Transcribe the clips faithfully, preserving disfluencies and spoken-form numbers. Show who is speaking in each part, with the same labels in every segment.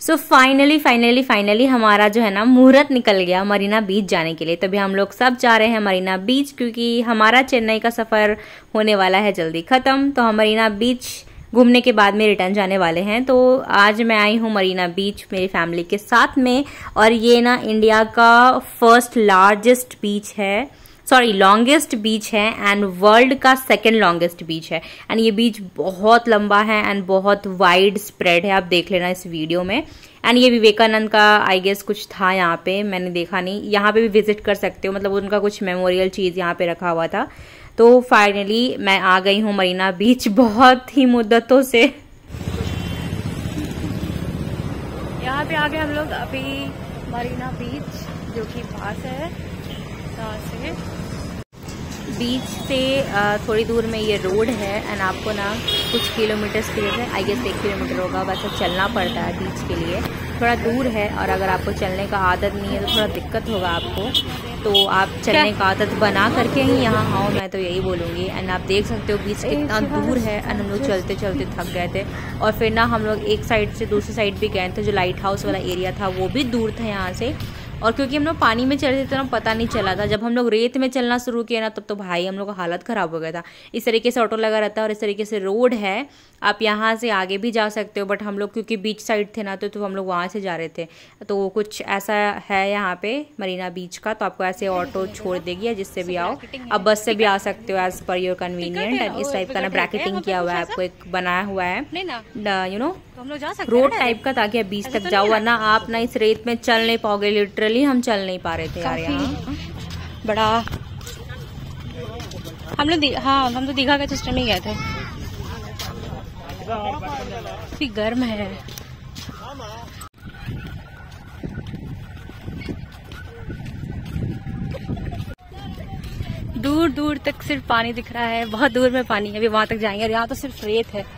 Speaker 1: So finally finally finally हमारा जो है ना मुहूर्त निकल गया मरीना बीच जाने के लिए। तभी हम लोग सब जा रहे हैं मरीना बीच, क्योंकि हमारा चेन्नई का सफर होने वाला है जल्दी खत्म। तो हम मरीना बीच घूमने के बाद में रिटर्न जाने वाले हैं। तो आज मैं आई हूँ मरीना बीच मेरी फैमिली के साथ में, और ये ना इंडिया का फर्स्ट लार्जेस्ट बीच है, सॉरी लॉन्गेस्ट बीच है, एंड वर्ल्ड का सेकंड लॉन्गेस्ट बीच है। एंड ये बीच बहुत लंबा है एंड बहुत वाइड स्प्रेड है, आप देख लेना इस वीडियो में। एंड ये विवेकानंद का आई गेस कुछ था यहाँ पे, मैंने देखा नहीं। यहाँ पे भी विजिट कर सकते हो, मतलब उनका कुछ मेमोरियल चीज यहाँ पे रखा हुआ था। तो फाइनली मैं आ गई हूँ मरीना बीच बहुत ही मुद्दतों से। यहाँ पे आ गए हम लोग अभी मरीना बीच, जो कि पास है से बीच से थोड़ी दूर में ये रोड है। एंड आपको ना कुछ किलोमीटर्स के लिए, आई गेस एक किलोमीटर होगा, वैसे चलना पड़ता है बीच के लिए, थोड़ा दूर है। और अगर आपको चलने का आदत नहीं है तो थोड़ा दिक्कत होगा आपको, तो आप चलने का आदत बना करके ही यहाँ आओ, मैं तो यही बोलूँगी। एंड आप देख सकते हो बीच कितना दूर है। एंड हम लोग चलते चलते थक गए थे, और फिर ना हम लोग एक साइड से दूसरी साइड भी गए थे। जो लाइट हाउस वाला एरिया था वो भी दूर था यहाँ से, और क्योंकि हम लोग पानी में चल रहे थे तो ना पता नहीं चला था। जब हम लोग रेत में चलना शुरू किया ना, तब तो भाई हम लोग का हालत ख़राब हो गया था। इस तरीके से ऑटो लगा रहता है और इस तरीके से रोड है, आप यहाँ से आगे भी जा सकते हो। बट हम लोग क्योंकि बीच साइड थे ना, तो, तो हम लोग वहाँ से जा रहे थे। तो कुछ ऐसा है यहाँ पे मरीना बीच का, तो आपको ऐसे ऑटो छोड़ देगी या जिससे भी आओ। अब बस से भी आ सकते हो as per your convenient. And इस टाइप का ना ब्रैकेटिंग किया हुआ है, आपको एक बनाया हुआ है यू नो रोड टाइप का, ताकि आप बीच तक जाओ, वरना आप ना इस रेत में चल नहीं पाओगे। लिटरली हम चल नहीं पा रहे थे यार। यहाँ
Speaker 2: बड़ा हम लोग हाँ हम तो दीघा के सिस्टम ही गए थे। काफी गर्म है। दूर दूर तक सिर्फ पानी दिख रहा है, बहुत दूर में पानी है, अभी वहां तक जाएंगे। और यहाँ तो सिर्फ रेत है।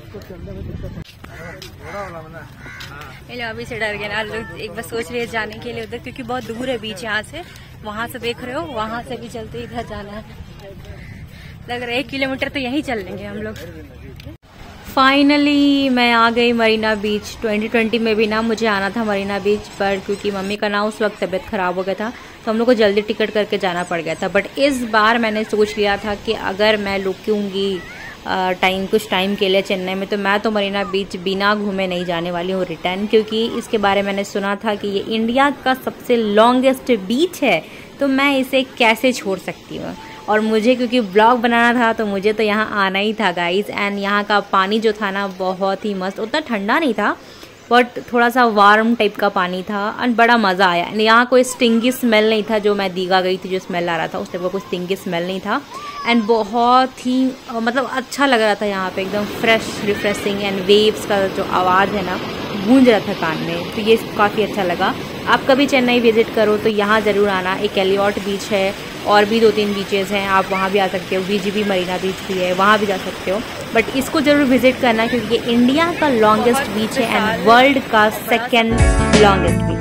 Speaker 2: अभी से डर गए ना लोग, एक बार सोच रहे हैं जाने के लिए उधर, क्योंकि बहुत दूर है बीच यहाँ से। वहां से देख रहे हो, वहां से भी चलते इधर जाना है। लग रहा है एक किलोमीटर तो यहीं चल लेंगे हम लोग।
Speaker 1: फाइनली मैं आ गई मरीना बीच। ट्वेंटी ट्वेंटी में भी ना मुझे आना था मरीना बीच पर, क्योंकि मम्मी का ना उस वक्त तबीयत खराब हो गया था, तो हम लोग को जल्दी टिकट करके जाना पड़ गया था। बट इस बार मैंने सोच लिया था कि अगर मैं रुकूंगी टाइम कुछ टाइम के लिए चेन्नई में, तो मैं तो मरीना बीच बिना घूमे नहीं जाने वाली हूँ रिटर्न, क्योंकि इसके बारे में मैंने सुना था कि ये इंडिया का सबसे लॉन्गेस्ट बीच है। तो मैं इसे कैसे छोड़ सकती हूँ। और मुझे क्योंकि ब्लॉग बनाना था, तो मुझे तो यहाँ आना ही था गाइज। एंड यहाँ का पानी जो था ना बहुत ही मस्त, उतना ठंडा नहीं था बट थोड़ा सा वार्म टाइप का पानी था, एंड बड़ा मज़ा आया। यहाँ कोई स्टिंगी स्मेल नहीं था, जो मैं दीघा गई थी जो स्मेल आ रहा था उस टाइप का कोई स्टिंगी स्मेल नहीं था। एंड बहुत ही मतलब अच्छा लग रहा था यहाँ पे, एकदम फ्रेश रिफ्रेशिंग। एंड वेव्स का जो आवाज़ है ना गूंज रहा था कान में, तो ये काफ़ी अच्छा लगा। आप कभी चेन्नई विजिट करो तो यहाँ ज़रूर आना। एक एलियट बीच है, और भी दो तीन बीचेस हैं, आप वहाँ भी आ सकते हो। वीजीबी मरीना बीच भी है, वहाँ भी जा सकते हो। बट इसको ज़रूर विजिट करना, क्योंकि ये इंडिया का लॉन्गेस्ट बीच है एंड वर्ल्ड का सेकेंड लॉन्गेस्ट बीच।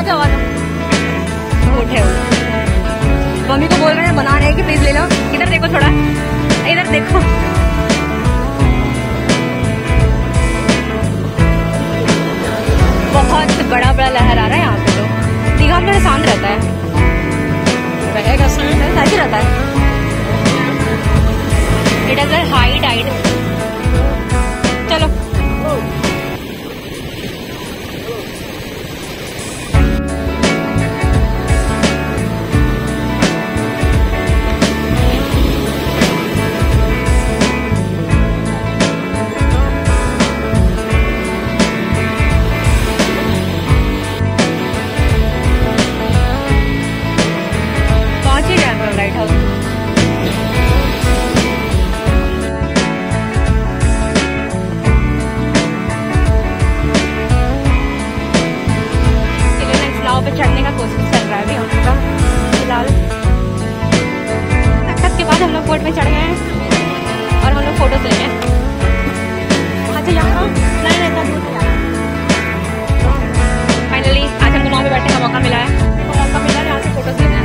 Speaker 2: जाओ आ जाओ। उठे मम्मी को बोल रहे हैं बना रहे हैं कि प्लीज ले लो। इधर देखो थोड़ा, इधर देखो। बहुत बड़ा बड़ा लहर आ रहा है यहाँ पे। तो दीघा में शांत रहता है, रहेगा शांत ऐसे रहता है। It is a high tide. चलो लाइट हाउस। नाव पे चढ़ने का कोशिश चल रहा है अभी हम लोग का फिलहाल। तक के बाद हम लोग बोट में चढ़ गए हैं और हम लोग फोटो ले रहे हैं। अच्छा यहाँ नहीं रहता फाइनली आज हमको नाव में बैठने का मौका मिला है। तो मौका मिला है यहाँ से फोटो लेना है।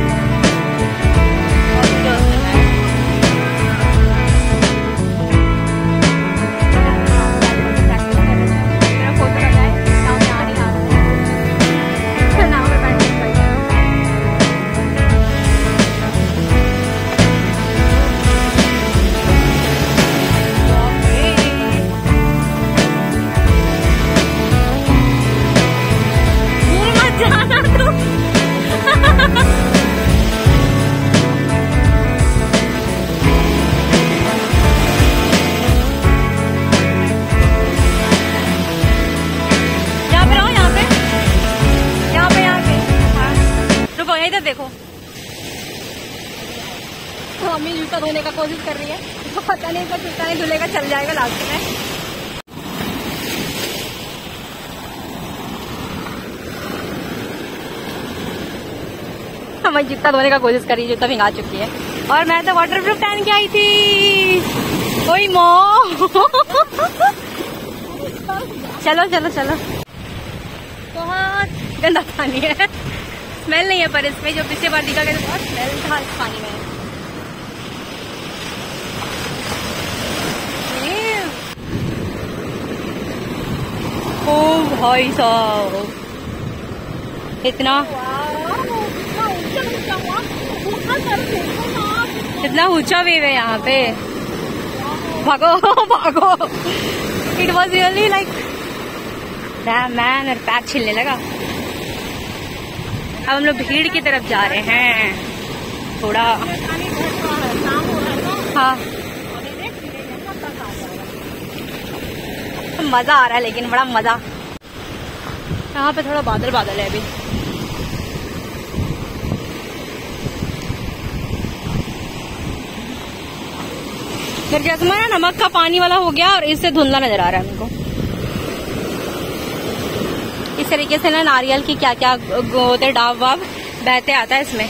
Speaker 2: देखो तो मम्मी जूता धोने का कोशिश कर रही है। तो पता नहीं इसका जूता नहीं धुलेगा, चल जाएगा लास्ट में। मैं जूता धोने का कोशिश कर रही, जूता भिंगा चुकी है। और मैं तो वाटर प्रूफ पहन के आई थी। ओए मो चलो चलो चलो। बहुत गंदा पानी है, स्मेल नहीं है पर इसमें जो पिछले बार दिखा गया बहुत स्मेल था इस पानी में। ओ भाई साहब इतना इतना ऊंचा वेव है यहाँ पे। भागो भागो। It was really like man और पैर छिलने लगा। अब हम लोग भीड़ की तरफ जा रहे हैं थोड़ा। हाँ मजा आ रहा है लेकिन बड़ा मजा। यहाँ पे थोड़ा बादल बादल है अभी। मेरे चश्मा ना नमक का पानी वाला हो गया और इससे धुंधला नजर आ रहा है हमको। इस तरीके से ना नारियल की क्या क्या होते डाब वाब बहते आता है इसमें।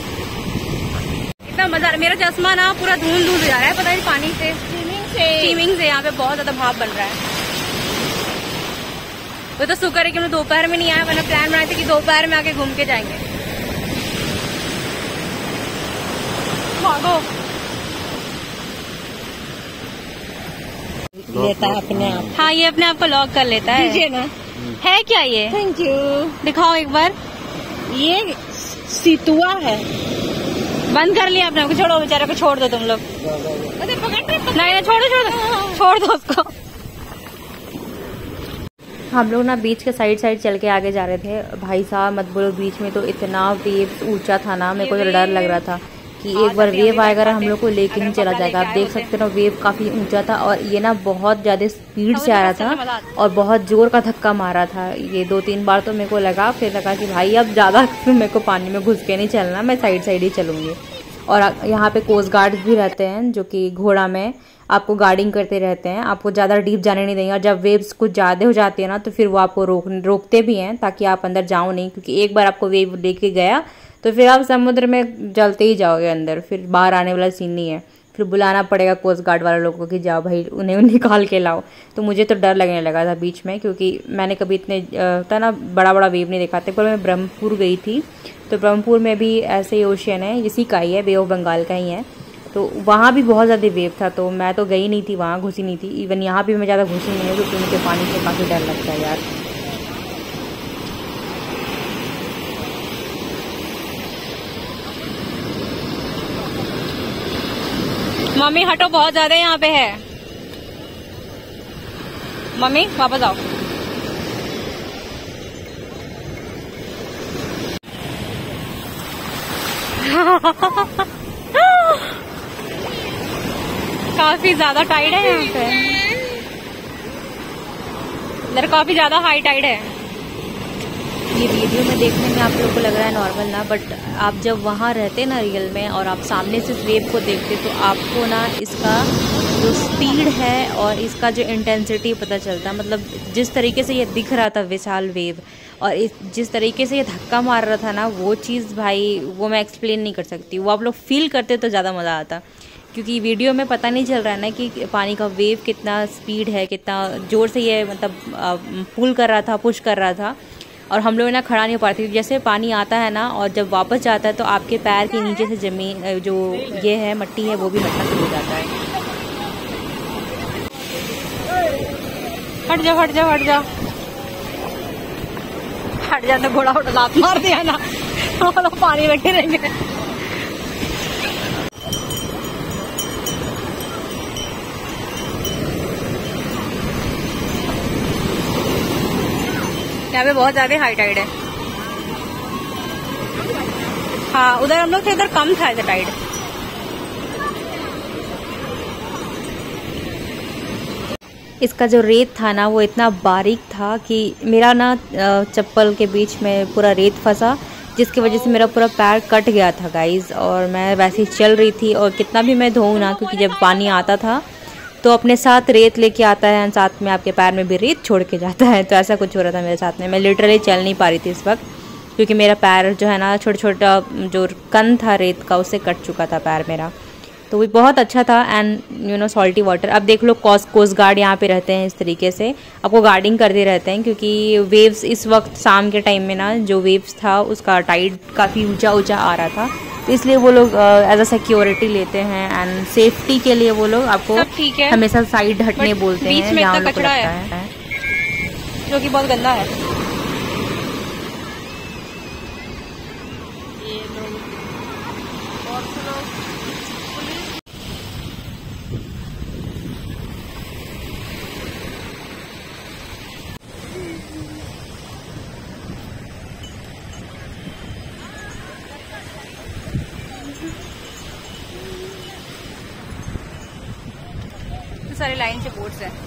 Speaker 2: इतना मजा। मेरा चश्मा ना पूरा धुंध धुंध जा रहा है, पता नहीं पानी से, स्टीमिंग से स्टीमिंग से यहाँ पे बहुत ज्यादा भाप बन रहा है। वो तो शुक्र है कि हम दोपहर में नहीं आया, वरना प्लान बनाए थे कि दोपहर में आके घूम के जाएंगे। भागो।
Speaker 1: लेता है अपने आप।
Speaker 2: हाँ ये अपने आप को लॉक कर लेता है।
Speaker 1: दीजिए ना।
Speaker 2: है क्या ये?
Speaker 1: Thank you.
Speaker 2: दिखाओ एक बार।
Speaker 1: ये सितुआ है।
Speaker 2: बंद कर लिया अपने आप को। छोड़ो बेचारे को, छोड़ दो तुम लोग।
Speaker 1: अरे पकड़ रहे।
Speaker 2: नहीं नहीं छोड़ो छोड़ दो छोड़ दो उसको। हम लोग ना बीच के साइड साइड चल के आगे जा रहे थे। भाई साहब मत बोलो, बीच में तो इतना वेव ऊंचा था ना, मेरे को तो डर लग रहा था कि एक बार वेव आएगा और हम लोग को लेके नहीं चला जाएगा। आप देख सकते हो वेव काफी ऊंचा था और ये ना बहुत ज्यादा स्पीड से आ रहा था और बहुत जोर का धक्का मारा था। ये दो तीन बार तो मेरे को लगा, फिर लगा कि भाई अब ज्यादा मेरे को पानी में घुस के नहीं चलना, मैं साइड साइड ही चलूंगी। और यहाँ पे कोस्ट गार्ड्स भी रहते हैं जो कि घोड़ा में आपको गार्डिंग करते रहते हैं, आपको ज्यादा डीप जाने नहीं देंगे। और जब वेव्स कुछ ज्यादा हो जाती है ना तो फिर वो आपको रोक रोकते भी हैं ताकि आप अंदर जाओ नहीं, क्योंकि एक बार आपको वेव लेके गया तो फिर आप समुद्र में जलते ही जाओगे अंदर, फिर बाहर आने वाला सीन नहीं है। फिर बुलाना पड़ेगा कोस्ट गार्ड वाले लोगों को कि जाओ भाई उन्हें निकाल के लाओ। तो मुझे तो डर लगने लगा था बीच में, क्योंकि मैंने कभी इतने था ना बड़ा बड़ा वेव नहीं देखा था। पर मैं ब्रह्मपुर गई थी, तो ब्रह्मपुर में भी ऐसे ही ओशियन है, इसी का ही है, बे ऑफ बंगाल का ही है। तो वहाँ भी बहुत ज़्यादा वेव था, तो मैं तो गई नहीं थी वहाँ, घुसी नहीं थी। इवन यहाँ भी मैं ज़्यादा घुसी नहीं हूँ क्योंकि मुझे पानी से काफ़ी डर लगता है यार।
Speaker 1: मम्मी हटो, बहुत ज्यादा यहाँ पे है। मम्मी वापस आओ। काफी ज्यादा टाइड है यहाँ पे, इधर काफी ज्यादा हाई टाइड है।
Speaker 2: ये वीडियो में देखने में आप लोग को लग रहा है नॉर्मल ना, बट आप जब वहाँ रहते ना रियल में और आप सामने से इस वेव को देखते तो आपको ना इसका जो स्पीड है और इसका जो इंटेंसिटी पता चलता है। मतलब जिस तरीके से ये दिख रहा था विशाल वेव, और इस जिस तरीके से ये धक्का मार रहा था ना, वो चीज़ भाई वो मैं एक्सप्लेन नहीं कर सकती। वो आप लोग फील करते तो ज़्यादा मज़ा आता, क्योंकि वीडियो में पता नहीं चल रहा है ना कि पानी का वेव कितना स्पीड है, कितना ज़ोर से ये मतलब पुल कर रहा था, पुश कर रहा था। और हम लोग ना खड़ा नहीं हो पाते, जैसे पानी आता है ना और जब वापस जाता है तो आपके पैर के नीचे से जमीन जो ये है मट्टी है वो भी हटना शुरू हो जाता है।
Speaker 1: हट जा हट जा हट जा हट जा, तो घोड़ा उड़ा लात मार दिया ना, तो पानी में गिरेंगे। यहाँ पे बहुत ज्यादा हाई टाइड है। हाँ उधर हम लोग थे, उधर कम था इधर टाइड।
Speaker 2: इसका जो रेत था ना वो इतना बारीक था कि मेरा ना चप्पल के बीच में पूरा रेत फंसा, जिसकी वजह से मेरा पूरा पैर कट गया था गाइज। और मैं वैसे ही चल रही थी, और कितना भी मैं धोऊँ ना, क्योंकि जब पानी आता था तो अपने साथ रेत लेके आता है, साथ में आपके पैर में भी रेत छोड़ के जाता है। तो ऐसा कुछ हो रहा था मेरे साथ में। मैं लिटरली चल नहीं पा रही थी इस वक्त, क्योंकि मेरा पैर जो है ना छोटा छोटा जो कण था रेत का उससे कट चुका था पैर मेरा। तो वो बहुत अच्छा था, and you know salty water. अब देख लो कोस्ट कोस्ट गार्ड यहाँ पे रहते हैं इस तरीके से, आपको गार्डिंग करते रहते हैं, क्योंकि वेव्स इस वक्त शाम के टाइम में ना जो वेव्स था उसका टाइड काफ़ी ऊंचा ऊंचा आ रहा था, तो इसलिए वो लोग एज अ सिक्योरिटी लेते हैं एंड सेफ्टी के लिए वो लोग आपको हमेशा साइड हटने बोलते हैं जहाँ लोग लगता है,
Speaker 1: जो कि बहुत गंदा है। सारे लाइन से बोट्स हैं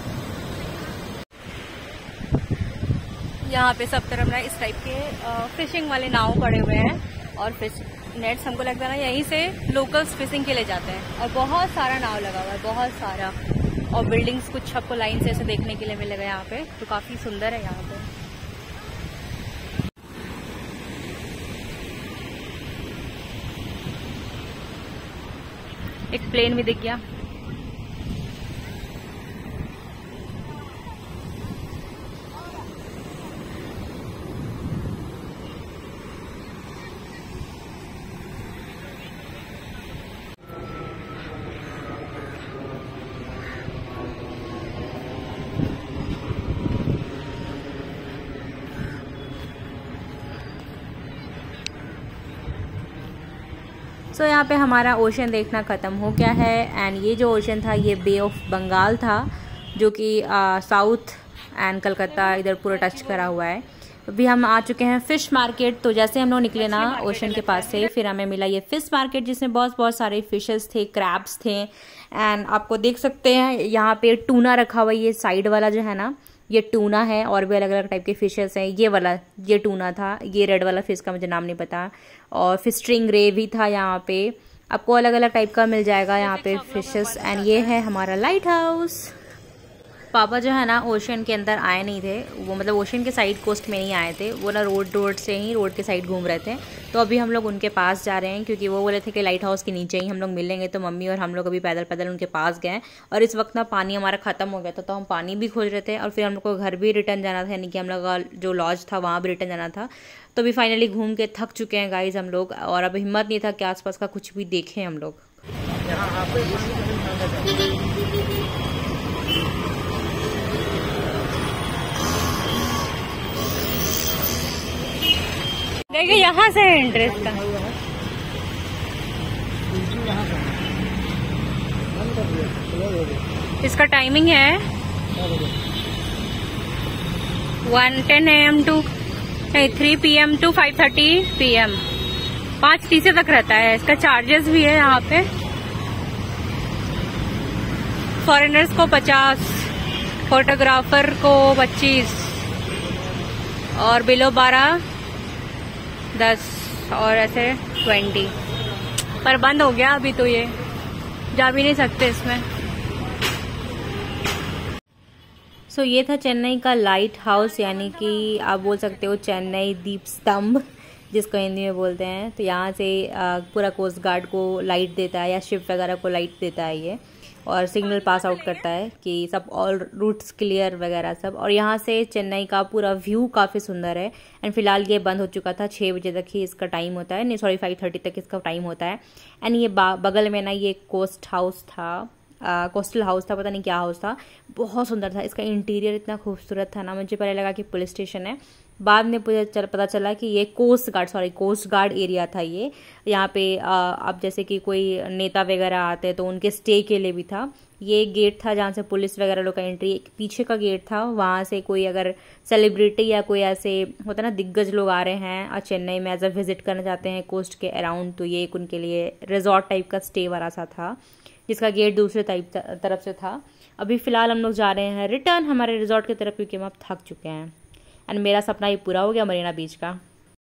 Speaker 1: यहाँ पे सब तरफ ना, इस टाइप के फिशिंग वाले नाव पड़े हुए हैं, और फिश नेट्स हमको लगता है ना यहीं से लोकल्स फिशिंग के लिए जाते हैं। और बहुत सारा नाव लगा हुआ है, बहुत सारा, और बिल्डिंग्स कुछ आपको लाइन से ऐसे देखने के लिए मिलेगा यहाँ पे, तो काफी सुंदर है यहाँ पे। एक प्लेन भी दिख गया।
Speaker 2: सो so, यहाँ पे हमारा ओशन देखना ख़त्म हो गया है, एंड ये जो ओशन था ये बे ऑफ बंगाल था, जो कि साउथ एंड कलकत्ता इधर पूरा टच करा हुआ है। अभी हम आ चुके हैं फिश मार्केट। तो जैसे हम लोग निकले ना ओशन के पास से, फिर हमें मिला ये फिश मार्केट, जिसमें बहुत बहुत सारे फिशेस थे, क्रैब्स थे, एंड आपको देख सकते हैं यहाँ पे टूना रखा हुआ है। ये साइड वाला जो है ना ये टूना है, और भी अलग अलग टाइप के फिशेस हैं। ये वाला ये टूना था, ये रेड वाला फिश का मुझे नाम नहीं पता, और फिश स्टिंगरे भी था यहाँ पे। आपको अलग अलग टाइप का मिल जाएगा यहाँ पे फिशेस। एंड ये है हमारा लाइट हाउस। पापा जो है ना ओशन के अंदर आए नहीं थे, वो मतलब ओशन के साइड कोस्ट में नहीं आए थे, वो ना रोड रोड से ही रोड के साइड घूम रहे थे। तो अभी हम लोग उनके पास जा रहे हैं क्योंकि वो बोले थे कि लाइट हाउस के नीचे ही हम लोग मिलेंगे। तो मम्मी और हम लोग अभी पैदल पैदल उनके पास गए और इस वक्त ना पानी हमारा ख़त्म हो गया था, तो हम पानी भी खोज रहे थे और फिर हम लोग को घर भी रिटर्न जाना था, यानी कि हम लोग का जो लॉज था वहाँ भी रिटर्न जाना था। तो अभी फाइनली घूम के थक चुके हैं गाइज हम लोग, और अब हिम्मत नहीं था कि आसपास का कुछ भी देखें हम लोग।
Speaker 1: देखिए यहाँ से है इंटरेस्ट का। इसका टाइमिंग है one ten A M to नहीं three P M to five thirty P M पाँच तीस तक रहता है। इसका चार्जेस भी है यहाँ पे। फॉरेनर्स को पचास, फोटोग्राफर को पच्चीस और बिलो बारह दस और ऐसे ट्वेंटी। पर बंद हो गया अभी, तो ये जा भी नहीं सकते इसमें।
Speaker 2: सो so, ये था चेन्नई का लाइट हाउस, यानी कि आप बोल सकते हो चेन्नई दीप स्तंभ जिसको हिंदी में बोलते हैं। तो यहाँ से पूरा कोस्ट गार्ड को लाइट देता है या शिप वगैरह को लाइट देता है ये, और सिग्नल पास आउट करता है कि सब ऑल रूट्स क्लियर वगैरह सब। और यहाँ से चेन्नई का पूरा व्यू काफ़ी सुंदर है। एंड फिलहाल ये बंद हो चुका था, छः बजे तक ही इसका टाइम होता है, नहीं सॉरी फाइव थर्टी तक इसका टाइम होता है। एंड ये बगल में ना ये कोस्ट हाउस था, कोस्टल हाउस था, पता नहीं क्या हाउस था, बहुत सुंदर था। इसका इंटीरियर इतना खूबसूरत था ना, मुझे पहले लगा कि पुलिस स्टेशन है, बाद में पता चला कि ये coast guard sorry coast guard area था ये। यहाँ पे अब जैसे कि कोई नेता वगैरह आते हैं तो उनके स्टे के लिए भी था। ये गेट था जहाँ से पुलिस वगैरह लोग का एंट्री, एक पीछे का गेट था, वहाँ से कोई अगर सेलिब्रिटी या कोई ऐसे होता ना दिग्गज लोग आ रहे हैं और चेन्नई में एज अ विजिट करना चाहते हैं कोस्ट के अराउंड, तो ये एक उनके लिए रिजॉर्ट टाइप का स्टे वाला सा था जिसका गेट दूसरे टाइप तरफ से था। अभी फिलहाल हम लोग जा रहे हैं रिटर्न हमारे रिजॉर्ट की तरफ क्योंकि हम अब थक चुके हैं। एंड मेरा सपना ये पूरा हो गया मरीना बीच का।